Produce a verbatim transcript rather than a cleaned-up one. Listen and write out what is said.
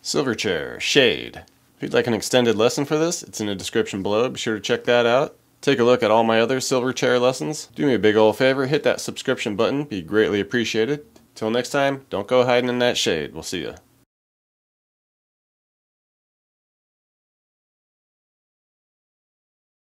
Silverchair, Shade. If you'd like an extended lesson for this, it's in the description below. Be sure to check that out. Take a look at all my other Silverchair lessons. Do me a big old favor, hit that subscription button. Be greatly appreciated. Till next time, don't go hiding in that shade. We'll see ya.